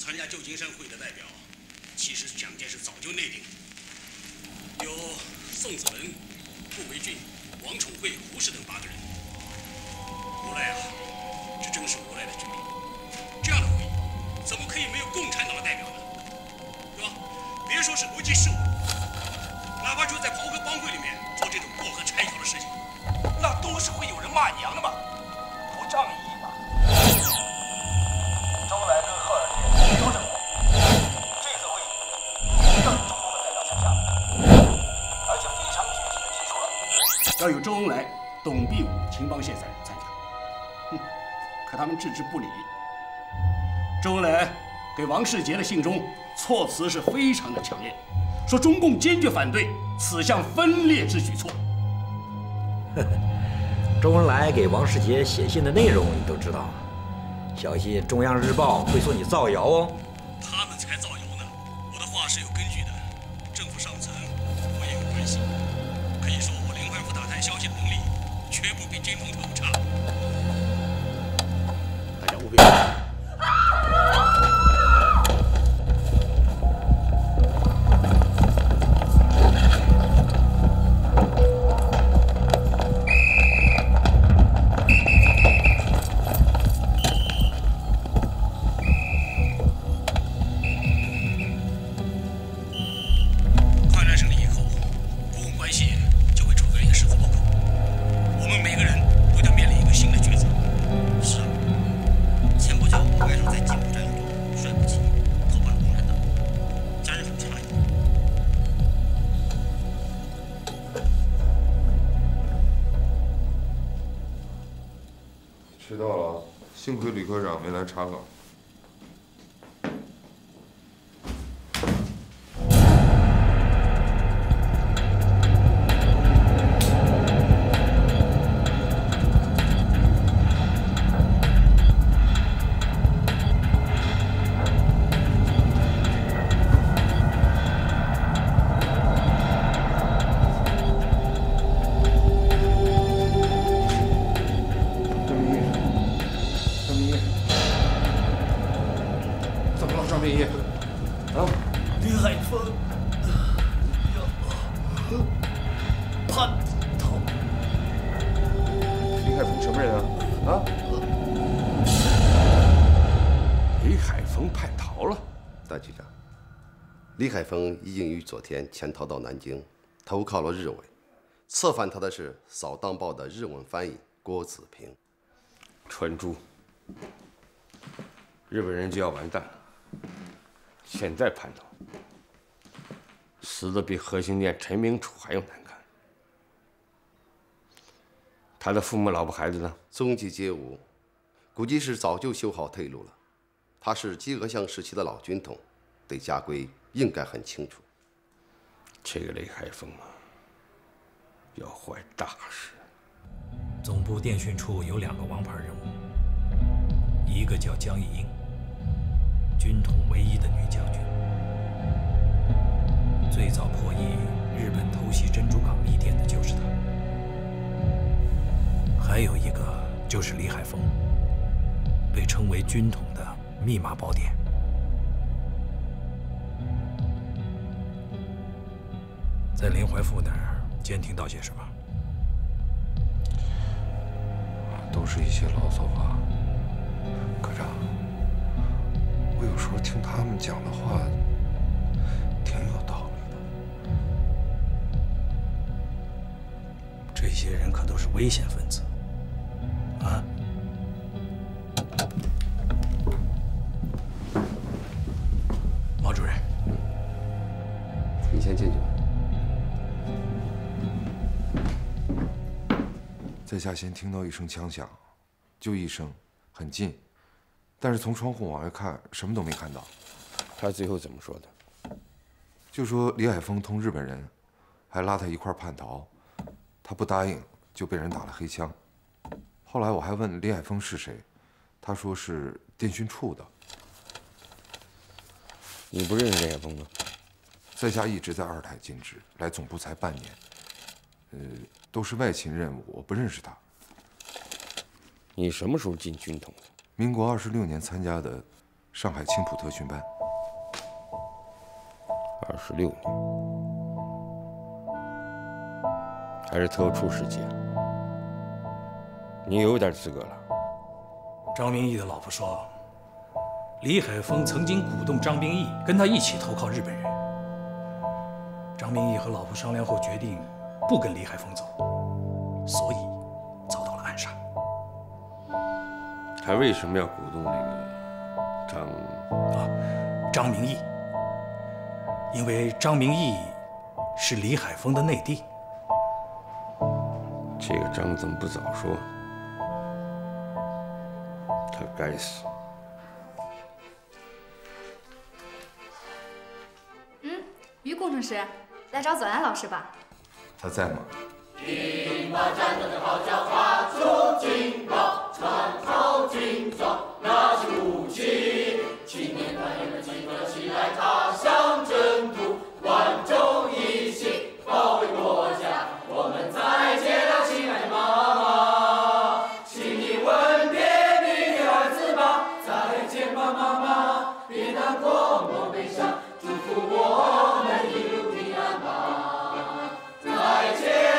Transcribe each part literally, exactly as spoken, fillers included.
参加旧金山会的代表，其实蒋介石早就内定，有宋子文、顾维钧、王宠惠、胡适等八个人。无赖啊，这真是无赖的决定。这样的会议，怎么可以没有共产党的代表呢？对吧？别说是国际事务，哪怕就在袍哥帮会里面做这种过河拆桥的事情，那都是会有人骂娘的嘛，不仗义嘛。周恩来跟贺尔杰都认为，这次会议让中共的代表参加，而且非常具体的提出了要有周恩来、董必武情报线三人参加。哼，可他们置之不理。周恩来给王世杰的信中措辞是非常的强烈，说中共坚决反对此项分裂之举措。 周恩来给王世杰写信的内容你都知道，小心中央日报会说你造谣哦。 他们才造谣呢，我的话是有根据的，政府上层我也有关系，可以说我林怀甫打探消息的能力绝不比金统特务差。大家务必。 迟到了，幸亏吕科长没来查岗。 李海峰已经于昨天潜逃到南京，投靠了日伪。策反他的是《扫荡报》的日文翻译郭子平。 蠢猪！日本人就要完蛋了，现在叛逃，死的比核心店陈明楚还要难看。他的父母、老婆、孩子呢？ 踪迹皆无，估计是早就修好退路了。他是饥饿巷时期的老军统，对家规应该很清楚。 这个雷海峰啊，要坏大事。 总部电讯处有两个王牌人物，一个叫江一英，军统唯一的女将军，最早破译日本偷袭珍珠港密电的就是她。还有一个就是李海峰，被称为军统的密码宝典。在林怀富那儿监听到些什么？ 都是一些牢骚话。科长，我有时候听他们讲的话，挺有道理的。 这些人可都是危险分子，啊！毛主任， 你先进去吧。 在下先听到一声枪响，就一声，很近，但是从窗户往外看，什么都没看到。 他最后怎么说的？ 就说李海峰通日本人，还拉他一块叛逃，他不答应，就被人打了黑枪。后来我还问李海峰是谁，他说是电讯处的。 你不认识李海峰吗？ 在下一直在二台兼职，来总部才半年，呃，都是外勤任务，我不认识他。 你什么时候进军统的？ 民国二十六年参加的上海青浦特训班。 二十六年，还是特殊时期。你有点资格了。 张明义的老婆说，李海峰曾经鼓动张明义跟他一起投靠日本人。张明义和老婆商量后决定不跟李海峰走，所以遭到了暗杀。 他为什么要鼓动那个张啊，张明义？因为张明义是李海峰的内弟。 这个张怎么不早说？他该死。 嗯，于工程师，来找左安老师吧。 他在吗？ 兵马战斗的号角发出警报，传号军装，拿起武器，青年团员们集合起来，踏上征途，万众一心保卫国家。我们再见了，亲爱的妈妈，请你吻别你的儿子吧。再见吧，妈妈，别难过，莫悲伤，祝福我们一路平安吧。再见。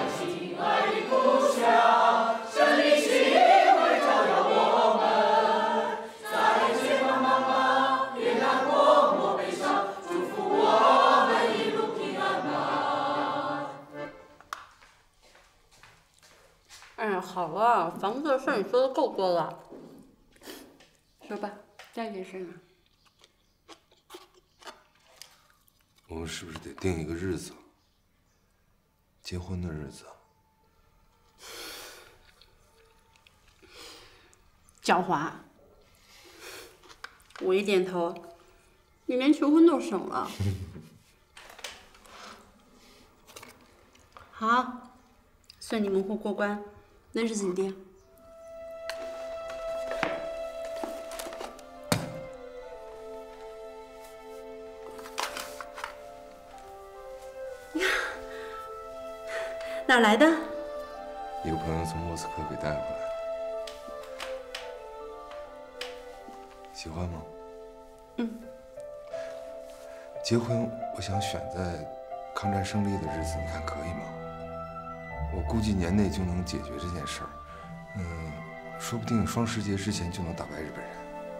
嗯，好了，房子的事你说的够多了。说吧，下一件事呢？ 我们是不是得定一个日子？结婚的日子。 狡猾。我一点头，你连求婚都省了。好，算你蒙混过关。那日子你定。哪儿来的？ 一个朋友从莫斯科给带回来。喜欢吗？ 嗯。 结婚，我想选在抗战胜利的日子，你看可以吗？我估计年内就能解决这件事儿，嗯，说不定双十节之前就能打败日本人。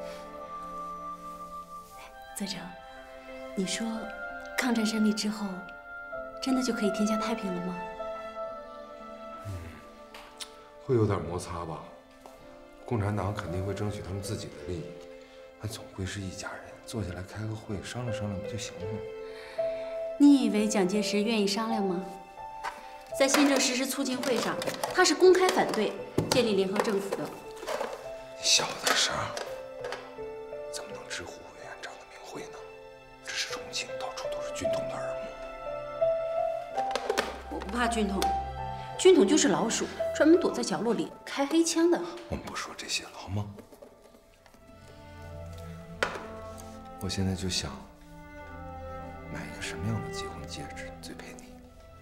泽成，你说抗战胜利之后，真的就可以天下太平了吗？ 嗯，会有点摩擦吧。共产党肯定会争取他们自己的利益，但总归是一家人，坐下来开个会商量商量不就行了吗？ 你以为蒋介石愿意商量吗？在新政实施促进会上，他是公开反对建立联合政府的。 你小点声，怎么能直呼委员长的名讳呢？这是重庆，到处都是军统的耳目。 我不怕军统，军统就是老鼠，专门躲在角落里开黑枪的。 我们不说这些了，好吗？我现在就想买一个什么样的结婚戒指最配你。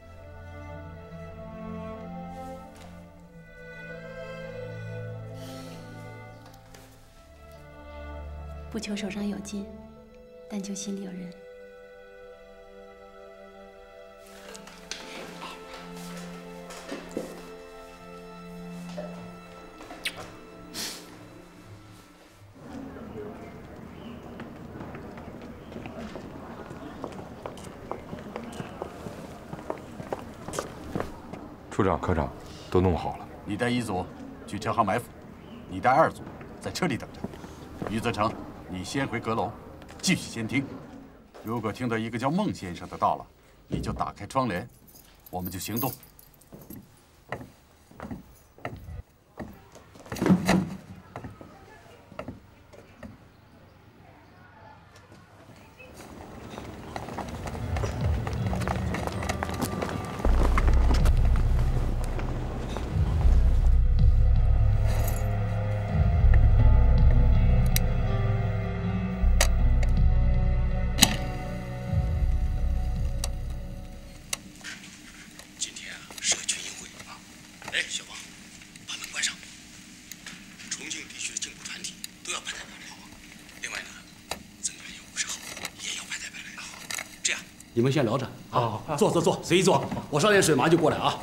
不求手上有金，但求心里有人。 处长、科长都弄好了。 你带一组去车行埋伏，你带二组在车里等着。于泽成，你先回阁楼，继续监听。如果听到一个叫孟先生的到了，你就打开窗帘，我们就行动。 社群营你们先聊着啊，坐坐坐，随意坐。我烧点水，马上就过来啊。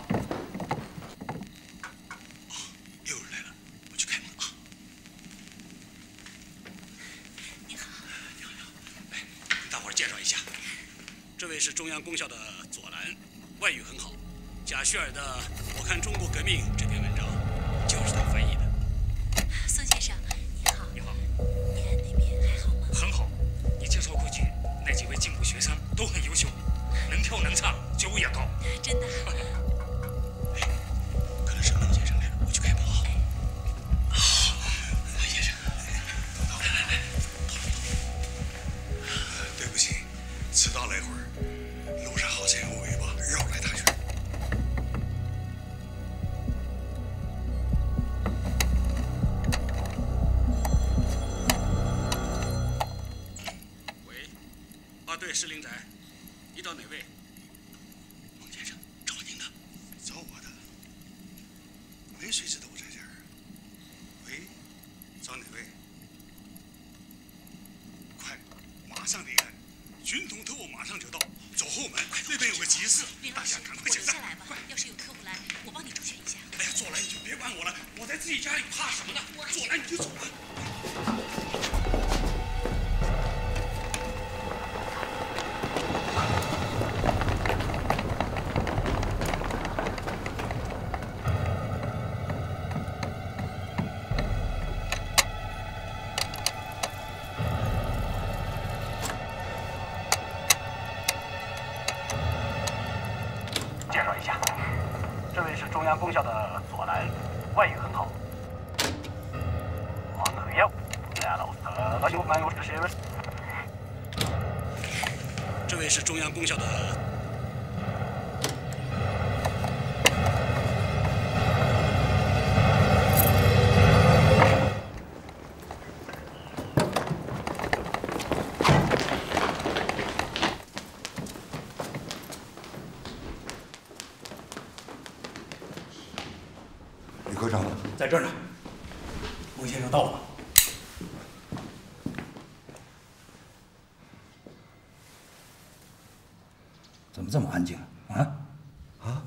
有人来了，我去开门啊。 你好， 你好，你好。来，给大伙儿介绍一下，这位是中央功校的左蓝，外语很好。贾旭尔的《我看中国革命》这篇文章就是他翻译的。 宋先生，你好。 你好。 延安那边还好吗？ 很好，你介绍过去，那几位进步学生都很优秀，能跳能唱，觉悟也高。 真的。 哎，可能是孟先生来了，我去开门啊。好，孟先生，来来来，对不起，迟到了一会儿，路上好像有尾巴绕来大圈。 对，是林宅，你找哪位？ 孟先生，找您的，找我的。没谁知道我在这儿。喂，找哪位？快，马上离开，军统特务马上就到，走后门，那边有个集市，大家赶快解散。 快，要是有特务来，我帮你周旋一下。 哎呀，左蓝你就别管我了，我在自己家里怕什么呢？左蓝你就走吧。 中央功校的左蓝，外语很好。王德耀，来了，呃，有蛮有这些。 这位是中央功校的。 科长在这儿呢。孟先生到了吗？怎么这么安静啊？啊？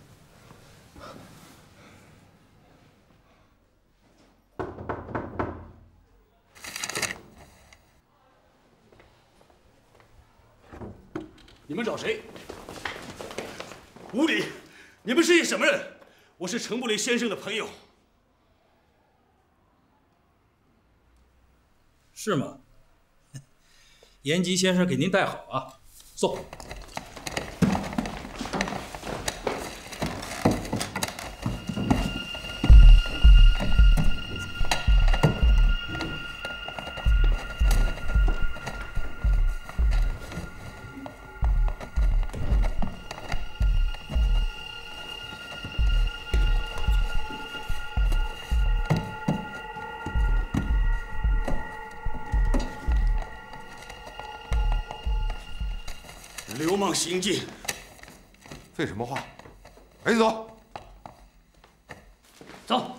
你们找谁？无礼！你们是些什么人？我是程布雷先生的朋友。 是吗？延吉先生给您带好啊，送。 流氓行径！ 废什么话？赶紧走！ 走。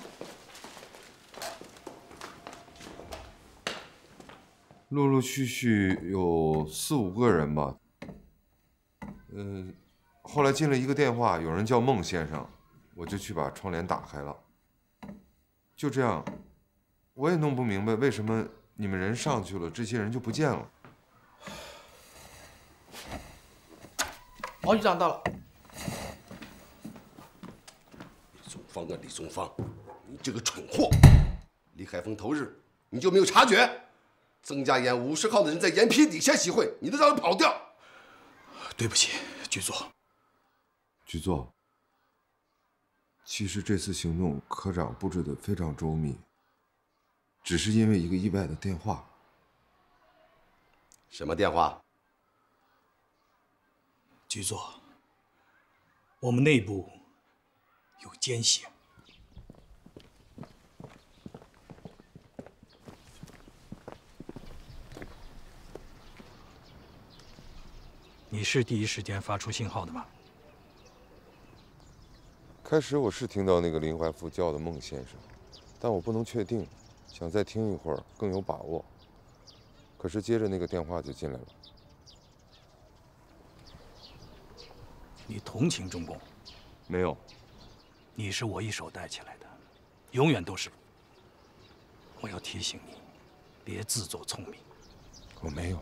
陆陆续续有四五个人吧。嗯，后来进了一个电话，有人叫孟先生，我就去把窗帘打开了。就这样，我也弄不明白为什么你们人上去了，这些人就不见了。 毛局长到了。李宗芳啊，李宗芳，你这个蠢货！李海峰头日，你就没有察觉？曾家岩五十号的人在眼皮底下集会，你都让人跑掉。 对不起，局座。 局座，其实这次行动科长布置的非常周密，只是因为一个意外的电话。 什么电话？ 局座，我们内部有奸细。你是第一时间发出信号的吗？ 开始我是听到那个林怀夫叫的孟先生，但我不能确定，想再听一会儿更有把握。可是接着那个电话就进来了。 你同情中共？ 没有。 你是我一手带起来的，永远都是。我要提醒你，别自作聪明。 我没有。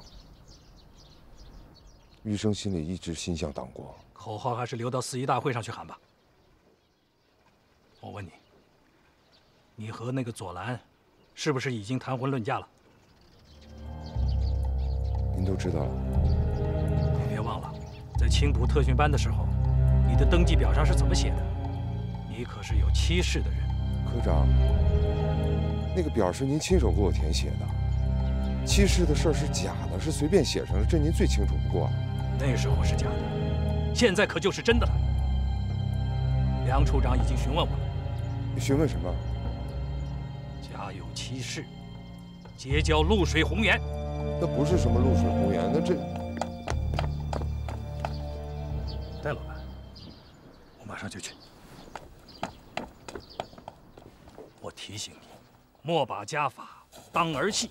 余生心里一直心向党国。 口号还是留到四一大会上去喊吧。我问你，你和那个左蓝，是不是已经谈婚论嫁了？ 您都知道了。 你别忘了，在青浦特训班的时候，你的登记表上是怎么写的？你可是有妻室的人。 科长，那个表是您亲手给我填写的，妻室的事儿是假的，是随便写上的，这您最清楚不过。 那时候是假的，现在可就是真的了。梁处长已经询问我了。 询问什么？ 家有妻室，结交露水红颜。 那不是什么露水红颜，那这…… 戴老板，我马上就去。我提醒你，莫把家法当儿戏。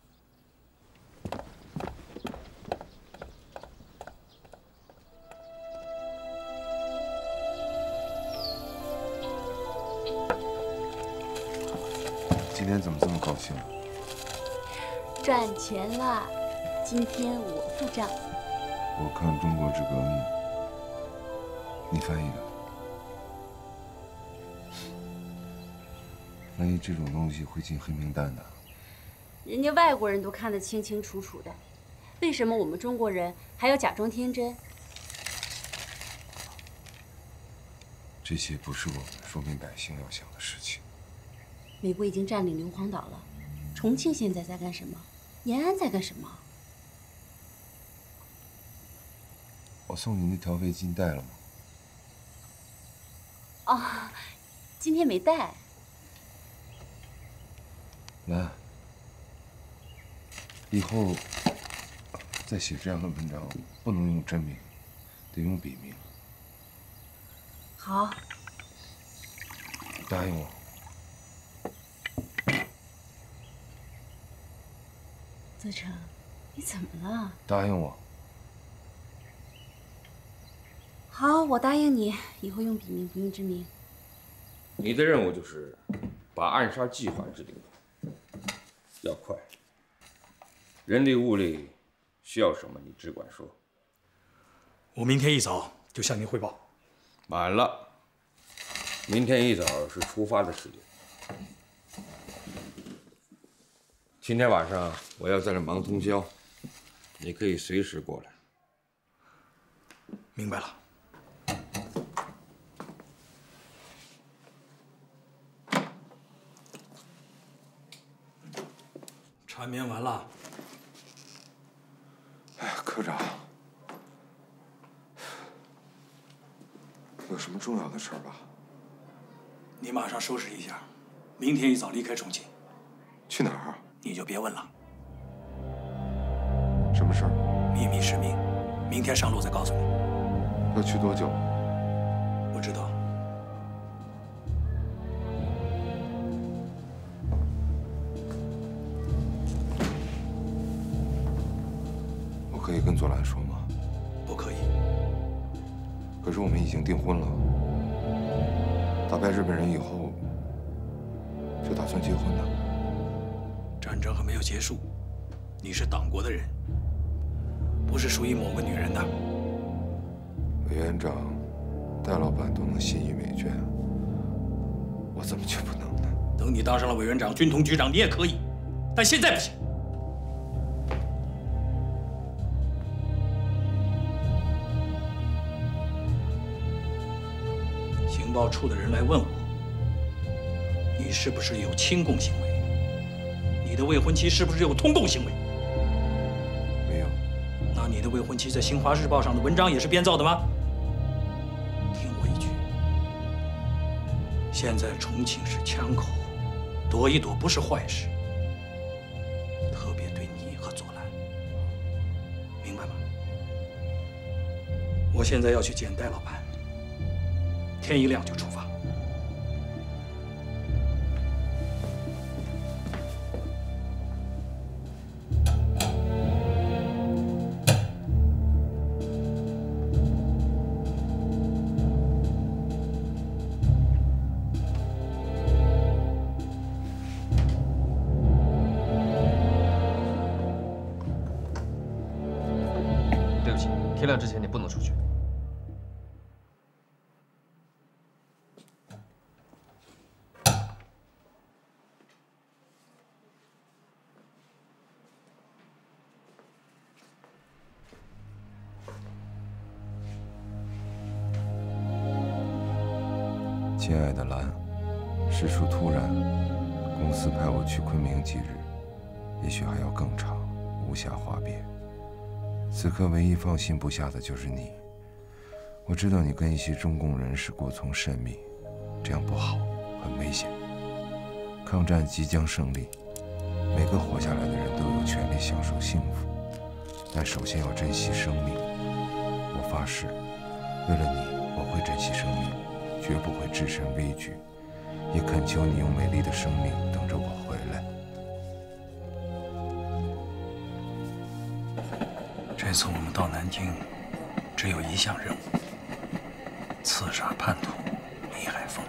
今天怎么这么高兴？ 赚钱了，今天我付账。 我看《中国之革命》，你翻译的。翻译这种东西会进黑名单的。 人家外国人都看得清清楚楚的，为什么我们中国人还要假装天真？ 这些不是我们说明百姓要想的事情。 美国已经占领硫磺岛了，重庆现在在干什么？延安在干什么？ 我送你那条围巾带了吗？ 哦，今天没带。 兰，以后再写这样的文章，不能用真名，得用笔名。 好， 答应我。 泽成，你怎么了？ 答应我。 好，我答应你，以后用笔名，不用真名。 你的任务就是把暗杀计划制定好，要快。人力物力需要什么，你只管说。 我明天一早就向您汇报。 晚了，明天一早是出发的时间。今天晚上我要在这忙通宵，你可以随时过来。 明白了。缠绵完了。 哎呀，科长，有什么重要的事儿吧？ 你马上收拾一下，明天一早离开重庆。 去哪儿？ 你就别问了。 什么事儿？ 秘密使命，明天上路再告诉你。 要去多久？ 不知道。 我可以跟左蓝说吗？ 不可以。 可是我们已经订婚了，打败日本人以后，就打算结婚的。 战争还没有结束，你是党国的人，不是属于某个女人的。 委员长、戴老板都能心意美眷，我怎么就不能呢？ 等你当上了委员长、军统局长，你也可以，但现在不行。情报处的人来问我，你是不是有亲共行为？你的未婚妻是不是有通共行为？ 没有。 那你的未婚妻在《新华日报》上的文章也是编造的吗？听我一句，现在重庆是枪口，躲一躲不是坏事，特别对你和左蓝，明白吗？我现在要去见戴老板，天一亮就出发。 天亮之前你不能出去。 亲爱的兰，事出突然，公司派我去昆明几日，也许还要更长，无暇话别。此刻唯一放心不下的就是你。我知道你跟一些中共人士过从甚密，这样不好，很危险。抗战即将胜利，每个活下来的人都有权利享受幸福，但首先要珍惜生命。我发誓，为了你，我会珍惜生命，绝不会置身危局，也恳求你用美丽的生命等着我回来。 这次我们到南京，只有一项任务：刺杀叛徒李海峰。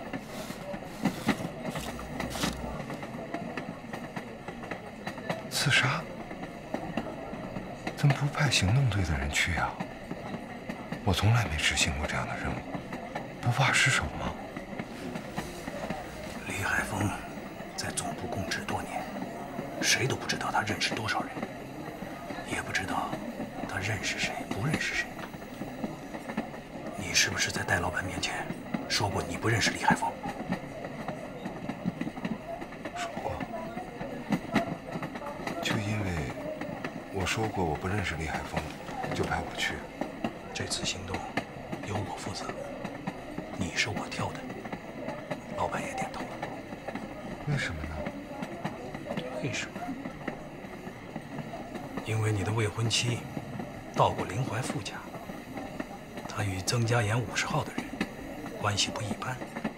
刺杀？怎么不派行动队的人去呀？我从来没执行过这样的任务，不怕失手吗？ 李海峰在总部供职多年，谁都不知道他认识多少人，也不知道他认识谁不认识谁。你是不是在戴老板面前说过你不认识李海峰？ 说过。就因为我说过我不认识李海峰，就派我去。 这次行动由我负责，你是我挑的。老板也点头了。 为什么呢？ 为什么？因为你的未婚妻到过林怀富家，她与曾家岩五十号的人关系不一般。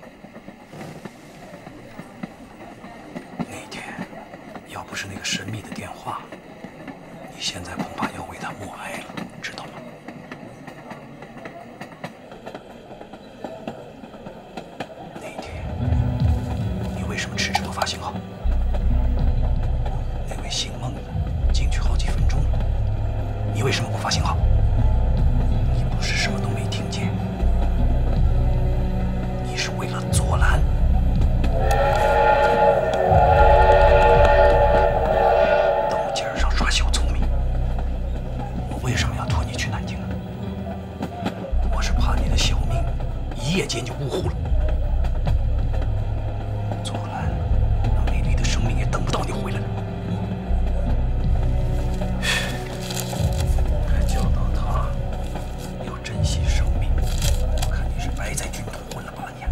那天要不是那个神秘的电话，你现在恐怕要为他默哀了，知道吗？那天你为什么迟迟不发信号？那位姓孟的进去好几分钟了，你为什么不发信号？你不是什么都没听见，你是为了左蓝。抖尖上耍小聪明。我为什么要拖你去南京呢？我是怕你的小命一夜间就呜呼了。左蓝那美丽的生命也等不到你回来了。还教导他要珍惜生命。我看你是白在军统混了八年。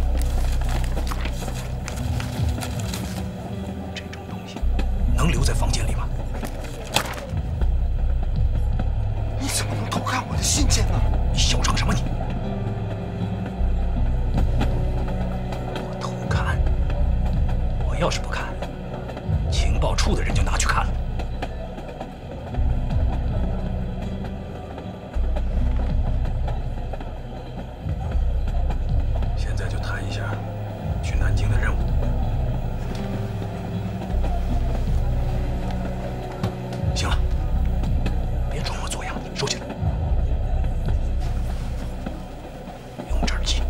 这种东西能留在房间里吗？ 你怎么能偷看我的信件呢？ 你嚣张什么你？我偷看？我要是不看，情报处的人就拿去看了。现在就谈一下去南京的任务。行了，别装模作样，收起来。用这儿记。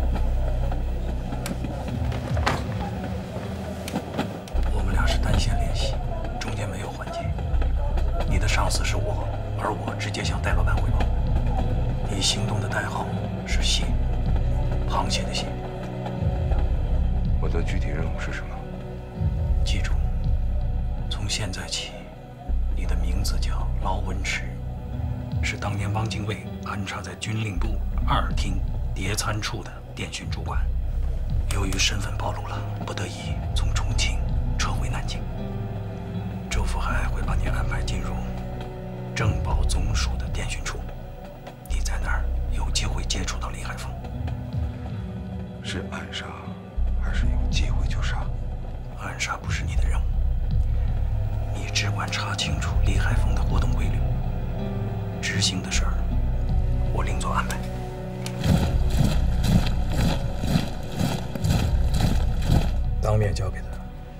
我们俩是单线联系，中间没有环节。你的上司是我，而我直接向戴老板汇报。你行动的代号是蟹，螃蟹的蟹。 我的具体任务是什么？ 记住，从现在起，你的名字叫劳文池，是当年汪精卫安插在军令部二厅谍参处的电讯主管。由于身份暴露了，不得已从重庆撤回南京。周福海会把你安排进入政保总署的电讯处，你在那儿有机会接触到李海峰。 是暗杀，还是有机会就杀？ 暗杀不是你的任务，你只管查清楚李海峰的活动规律。执行的事儿，我另做安排。当面交给他。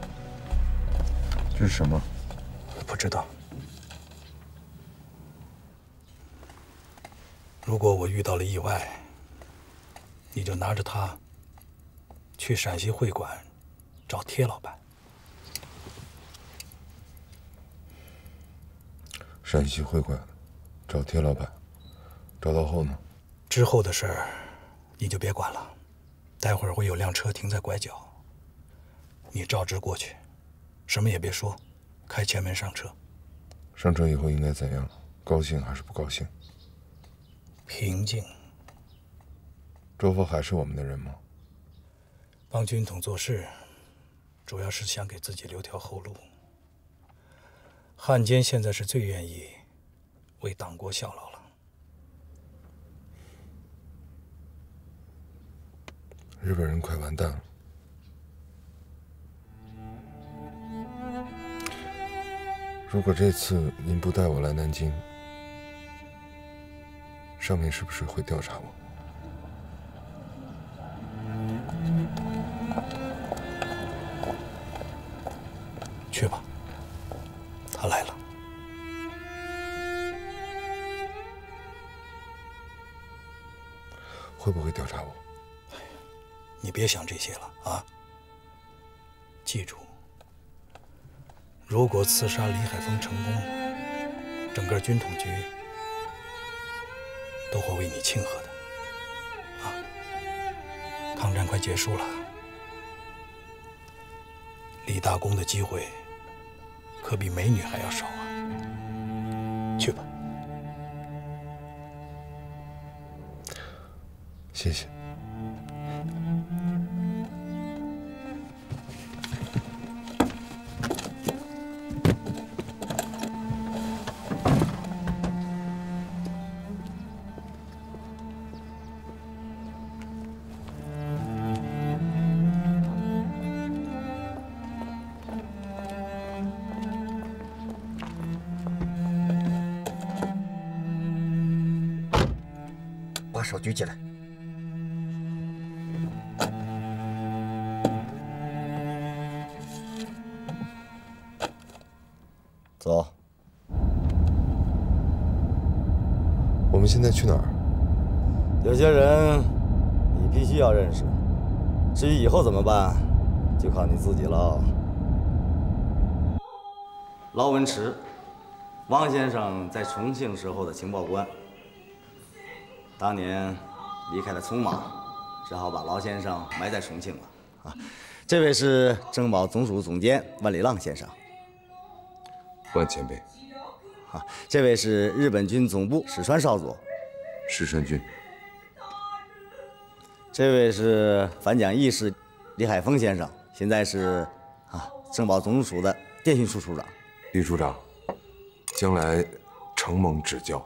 这是什么？ 不知道。 如果我遇到了意外，你就拿着它去陕西会馆找铁老板。 陕西会馆找铁老板，找到后呢？ 之后的事儿你就别管了。待会儿会有辆车停在拐角，你照直过去，什么也别说，开前门上车。 上车以后应该怎样？高兴还是不高兴？ 平静。 周佛海是我们的人吗？ 帮军统做事，主要是想给自己留条后路。汉奸现在是最愿意为党国效劳了。 日本人快完蛋了。如果这次您不带我来南京，上面是不是会调查我？ 去吧，他来了。 会不会调查我？ 你别想这些了啊！记住，如果刺杀李海峰成功，整个军统局都会为你庆贺的。啊，抗战快结束了，立大功的机会可比美女还要少啊！去吧。 谢谢。 把手举起来。走。 我们现在去哪儿？ 有些人你必须要认识，至于以后怎么办，就靠你自己了。劳文池，汪先生在重庆时候的情报官。当年离开了匆忙，只好把劳先生埋在重庆了。啊，这位是政保总署总监万里浪先生。 万前辈。 啊，这位是日本军总部史川少佐。 石川君。 这位是反蒋义士李海峰先生，现在是啊政保总署的电讯处处长。 李处长，将来承蒙指教。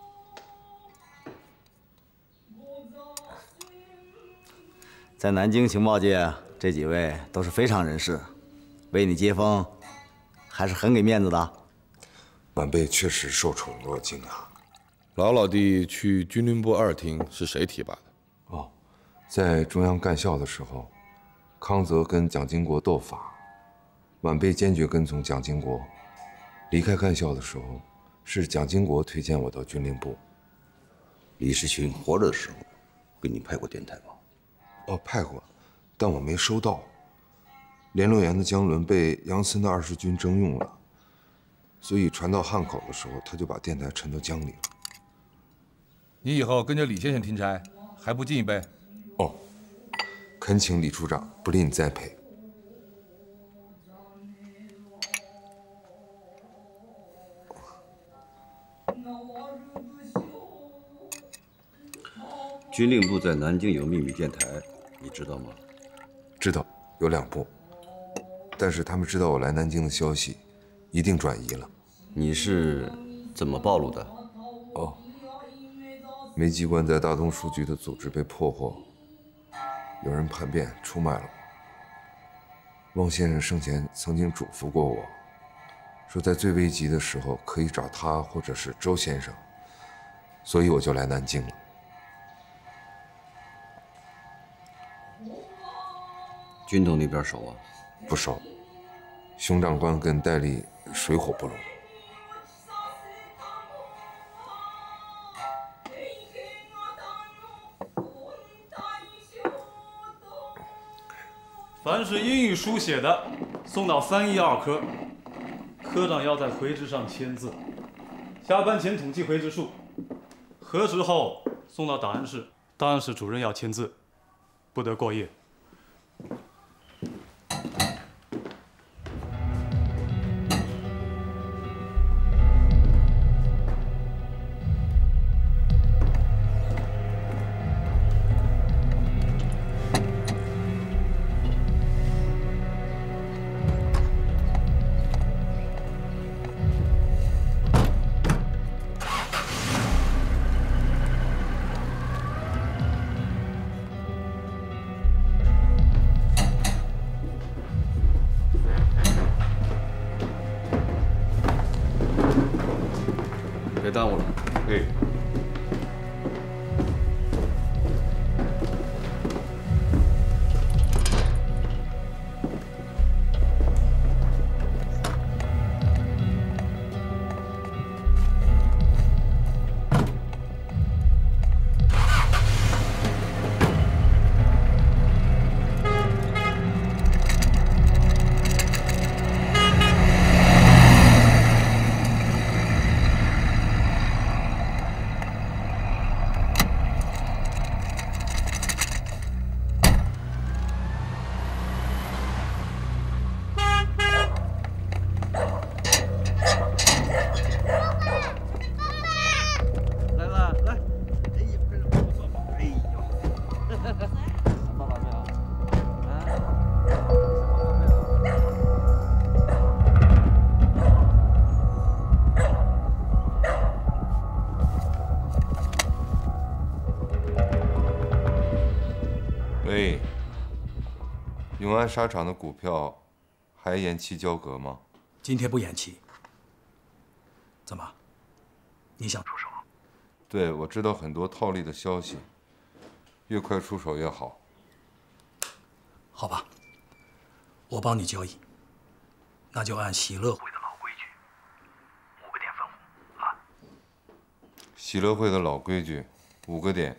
在南京情报界，这几位都是非常人士，为你接风，还是很给面子的。 晚辈确实受宠若惊啊！ 老老弟去军令部二厅是谁提拔的？ 哦，在中央干校的时候，康泽跟蒋经国斗法，晚辈坚决跟从蒋经国。离开干校的时候，是蒋经国推荐我到军令部。 李士群活着的时候，给你派过电台吗？ 哦，派过，但我没收到。联络员的江轮被杨森的二十军征用了，所以传到汉口的时候，他就把电台沉到江里了。 你以后跟着李先生听差，还不敬一杯？ 哦，恳请李处长不吝栽培。 军令部在南京有秘密电台，你知道吗？ 知道，有两部。但是他们知道我来南京的消息，一定转移了。 你是怎么暴露的？ 哦，梅机关在大东书局的组织被破获，有人叛变出卖了我。汪先生生前曾经嘱咐过我，说在最危急的时候可以找他或者是周先生，所以我就来南京了。 军统那边熟啊？ 不熟，熊长官跟戴笠水火不容。 凡是英语书写的，送到翻译二科，科长要在回执上签字。下班前统计回执数，核实后送到档案室，档案室主任要签字，不得过夜。 别耽误了。 哎。喂，永安纱厂的股票还延期交割吗？ 今天不延期。怎么？你想出手？ 对，我知道很多套利的消息，越快出手越好。 好吧，我帮你交易，那就按喜乐会的老规矩，五个点分红啊。 喜乐会的老规矩，五个点。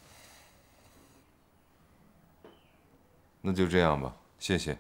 那就这样吧，谢谢。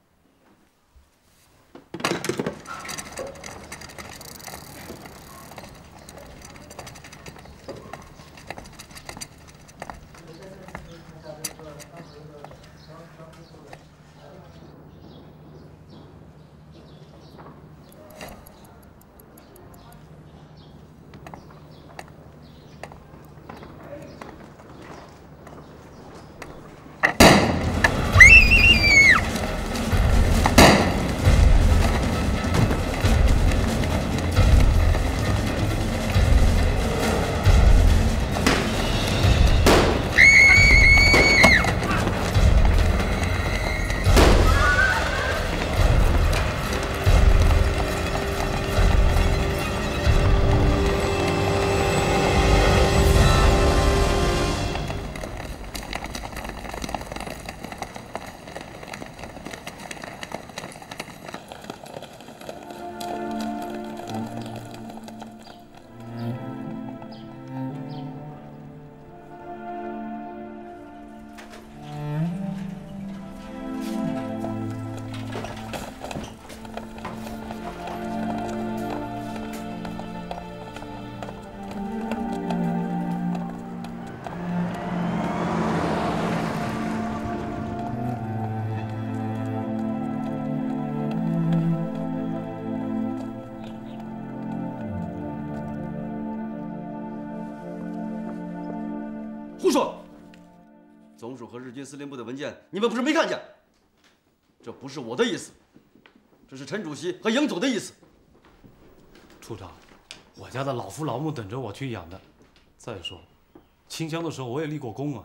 胡说！总署和日军司令部的文件，你们不是没看见？这不是我的意思，这是陈主席和营总的意思。 处长，我家的老夫老母等着我去养的。再说，清乡的时候我也立过功啊。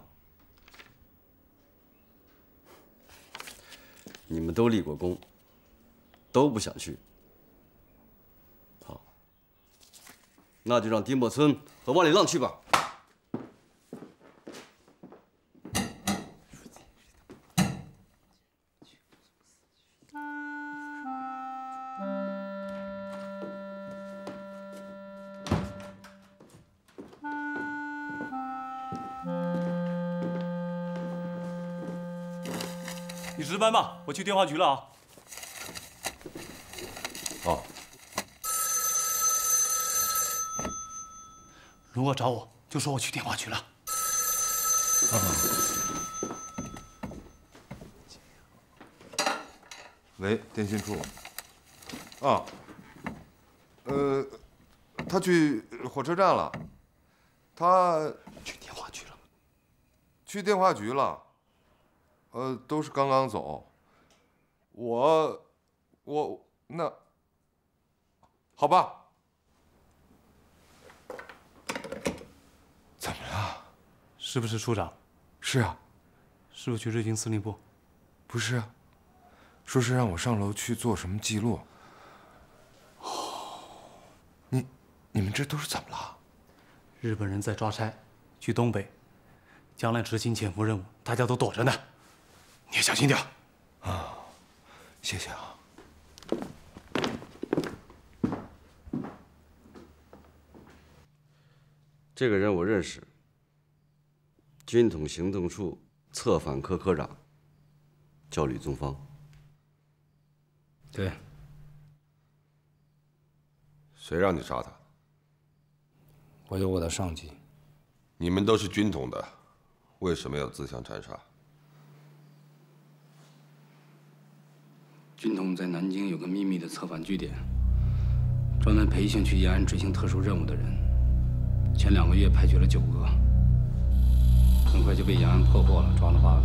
你们都立过功，都不想去。好，那就让丁默村和万里浪去吧。 你值班吧，我去电话局了啊。 哦。 如果找我，就说我去电话局了。 啊。喂，电信处。啊。呃，他去火车站了。他去电话局了。 去电话局了。呃，都是刚刚走。我，我那，好吧。怎么了？ 是不是处长？ 是啊。 是不是去瑞金司令部？ 不是啊。说是让我上楼去做什么记录。哦。你，你们这都是怎么了？ 日本人在抓差，去东北，将来执行潜伏任务，大家都躲着呢。你也小心点。 啊，谢谢啊。 这个人我认识，军统行动处策反科科长，叫吕宗芳。 对。 谁让你杀他？ 我有我的上级。 你们都是军统的，为什么要自相残杀？ 军统在南京有个秘密的策反据点，专门培训去延安执行特殊任务的人。前两个月派去了九个，很快就被延安破获了，抓了八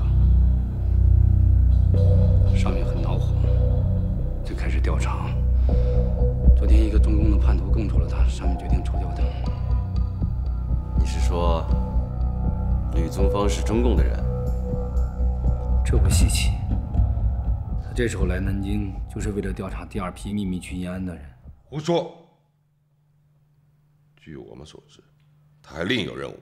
个。上面很恼火，就开始调查。昨天一个中共的叛徒供出了他，上面决定除掉他。 你是说，吕宗芳是中共的人？ 这不稀奇。他这时候来南京，就是为了调查第二批秘密去延安的人。 胡说！据我们所知，他还另有任务。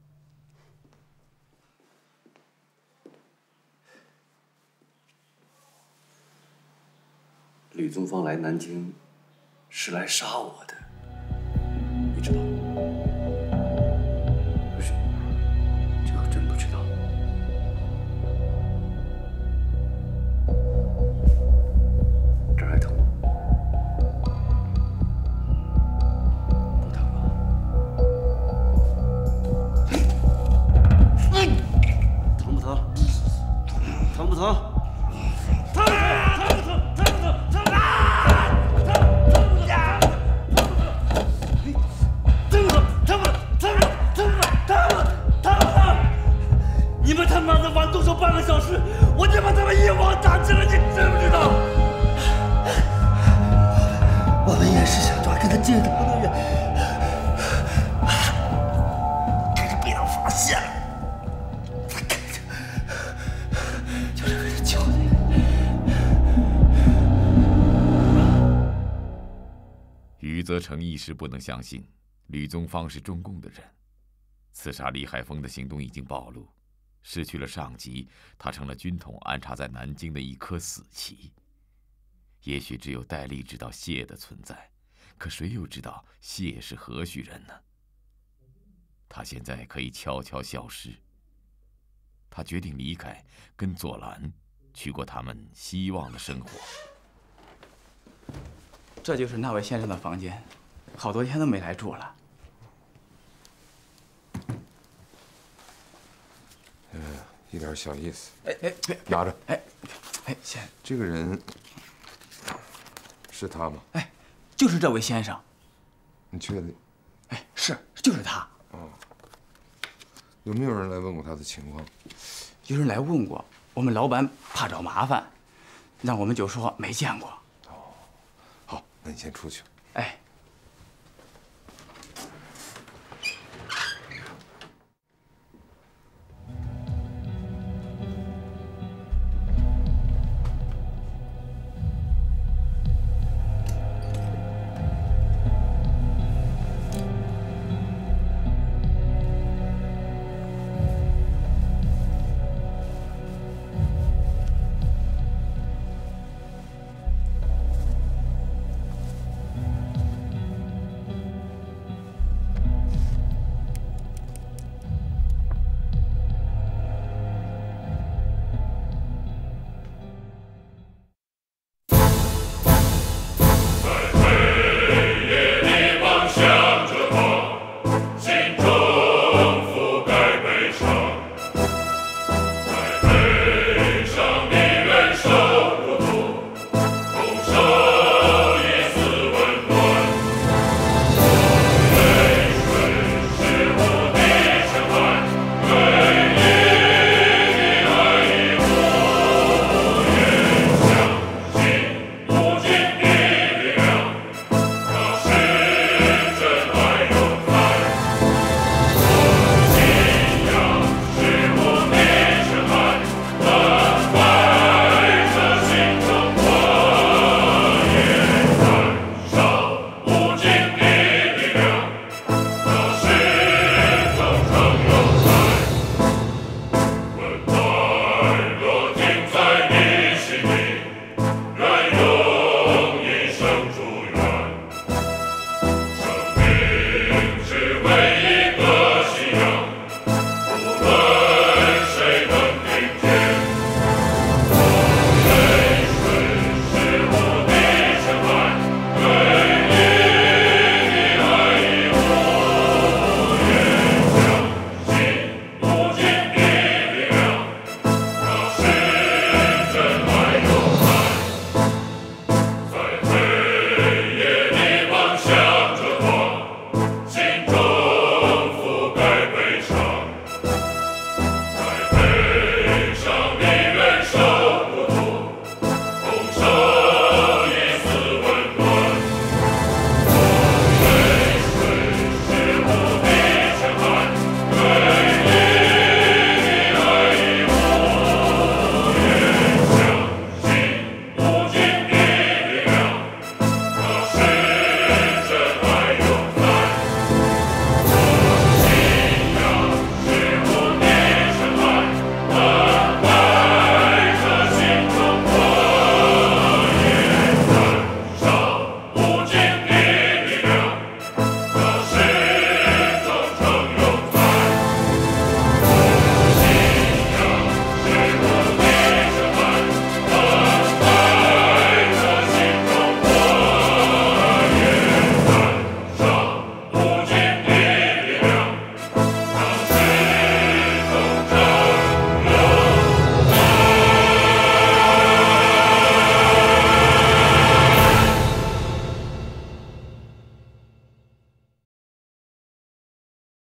吕宗芳来南京，是来杀我的，你知道吗？不是，这个真不知道。这儿还疼吗？不疼吧？ 疼不疼？疼不疼？ 你们他妈的玩动手半个小时，我就把他们一网打尽了，你知不知道？我们也是想抓跟他接头的人，可是被他发现了。他看着就是为了救你。 余则成一时不能相信吕宗芳是中共的人，刺杀李海峰的行动已经暴露。失去了上级，他成了军统安插在南京的一颗死棋。也许只有戴笠知道谢的存在，可谁又知道谢是何许人呢？他现在可以悄悄消失。他决定离开，跟左蓝去过他们希望的生活。 这就是那位先生的房间，好多天都没来住了。 嗯，一点小意思。 哎哎，别拿着。 哎哎，先， 这个人是他吗？ 哎，就是这位先生。 你确定？ 哎，是，就是他。 哦。有没有人来问过他的情况？ 有人来问过，我们老板怕找麻烦，那我们就说没见过。 哦，好，那你先出去。 哎。